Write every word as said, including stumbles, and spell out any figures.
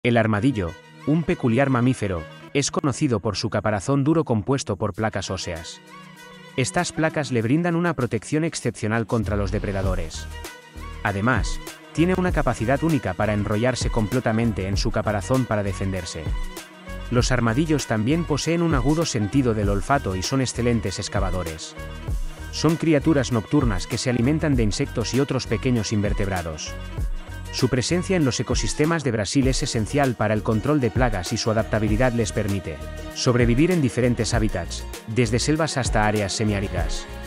El armadillo, un peculiar mamífero, es conocido por su caparazón duro compuesto por placas óseas. Estas placas le brindan una protección excepcional contra los depredadores. Además, tiene una capacidad única para enrollarse completamente en su caparazón para defenderse. Los armadillos también poseen un agudo sentido del olfato y son excelentes excavadores. Son criaturas nocturnas que se alimentan de insectos y otros pequeños invertebrados. Su presencia en los ecosistemas de Brasil es esencial para el control de plagas y su adaptabilidad les permite sobrevivir en diferentes hábitats, desde selvas hasta áreas semiáridas.